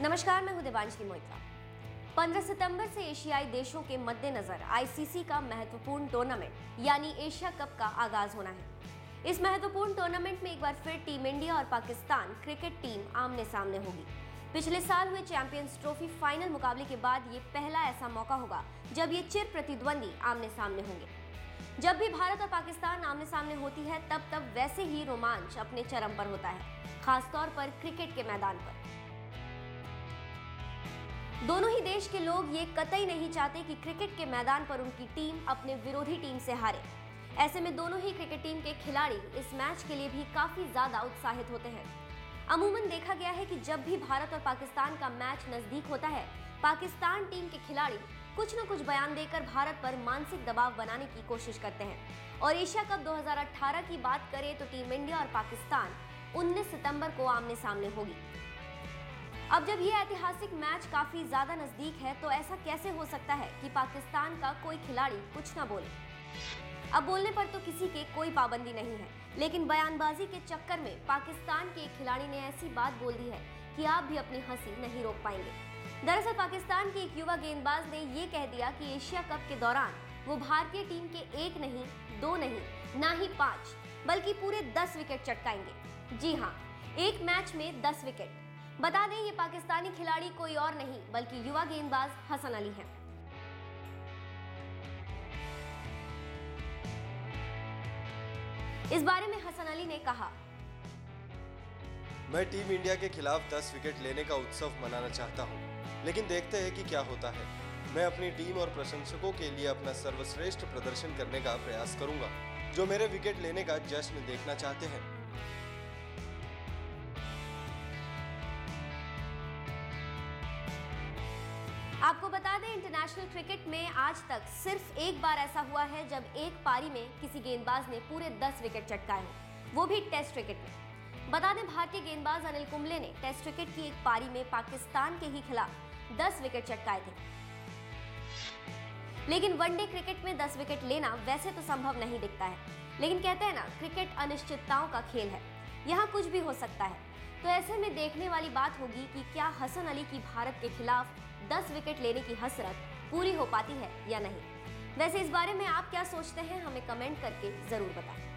नमस्कार, मैं हूं देवांशली मोइत्रा। 15 सितंबर से एशियाई देशों के मद्देनजर आईसीसी का महत्वपूर्ण टूर्नामेंट यानी एशिया कप का आगाज होना है। इस महत्वपूर्ण टूर्नामेंट में एक बार फिर टीम इंडिया और पाकिस्तान क्रिकेट टीम आमने सामने होगी। पिछले साल हुए चैंपियंस ट्रॉफी फाइनल मुकाबले के बाद ये पहला ऐसा मौका होगा जब ये चिर प्रतिद्वंदी आमने सामने होंगे। जब भी भारत और पाकिस्तान आमने सामने होती है तब वैसे ही रोमांच अपने चरम पर होता है, खासतौर पर क्रिकेट के मैदान पर। दोनों ही देश के लोग ये कतई नहीं चाहते कि क्रिकेट के मैदान पर उनकी टीम अपने विरोधी टीम से हारे। ऐसे में दोनों ही क्रिकेट टीम के खिलाड़ी इस मैच के लिए भी काफी ज्यादा उत्साहित होते हैं। अमूमन देखा गया है कि जब भी भारत और पाकिस्तान का मैच नजदीक होता है, पाकिस्तान टीम के खिलाड़ी कुछ न कुछ बयान देकर भारत पर मानसिक दबाव बनाने की कोशिश करते हैं। और एशिया कप 2018 की बात करें तो टीम इंडिया और पाकिस्तान 19 सितंबर को आमने सामने होगी। अब जब ये ऐतिहासिक मैच काफी ज्यादा नजदीक है तो ऐसा कैसे हो सकता है कि पाकिस्तान का कोई खिलाड़ी कुछ ना बोले। अब बोलने पर तो किसी के कोई पाबंदी नहीं है, लेकिन बयानबाजी के चक्कर में पाकिस्तान के एक खिलाड़ी ने ऐसी बात बोल दी है कि आप भी अपनी हंसी नहीं रोक पाएंगे। दरअसल पाकिस्तान के एक युवा गेंदबाज ने ये कह दिया कि एशिया कप के दौरान वो भारतीय टीम के 1 नहीं, 2 नहीं, ना ही 5 बल्कि पूरे 10 विकेट चटकाएंगे। जी हाँ, एक मैच में 10 विकेट। बता दें ये पाकिस्तानी खिलाड़ी कोई और नहीं बल्कि युवा गेंदबाज हसन अली हैं। इस बारे में हसन अली ने कहा, मैं टीम इंडिया के खिलाफ 10 विकेट लेने का उत्सव मनाना चाहता हूं, लेकिन देखते हैं कि क्या होता है। मैं अपनी टीम और प्रशंसकों के लिए अपना सर्वश्रेष्ठ प्रदर्शन करने का प्रयास करूंगा, जो मेरे विकेट लेने का जश्न देखना चाहते हैं। आपको बता दें इंटरनेशनल क्रिकेट में आज तक सिर्फ एक बार ऐसा हुआ है जब एक पारी में किसी गेंदबाज ने पूरे 10 विकेट चटकाए हों, वो भी टेस्ट क्रिकेट में। बता दें भारतीय गेंदबाज अनिल कुंबले ने टेस्ट क्रिकेट की एक पारी में पाकिस्तान के ही खिलाफ 10 विकेट चटकाए थे। लेकिन वनडे क्रिकेट में 10 विकेट लेना वैसे तो संभव नहीं दिखता है, लेकिन कहते हैं ना, क्रिकेट अनिश्चितताओं का खेल है, यहाँ कुछ भी हो सकता है। तो ऐसे में देखने वाली बात होगी कि क्या हसन अली की भारत के खिलाफ 10 विकेट लेने की हसरत पूरी हो पाती है या नहीं। वैसे इस बारे में आप क्या सोचते हैं, हमें कमेंट करके जरूर बताएं।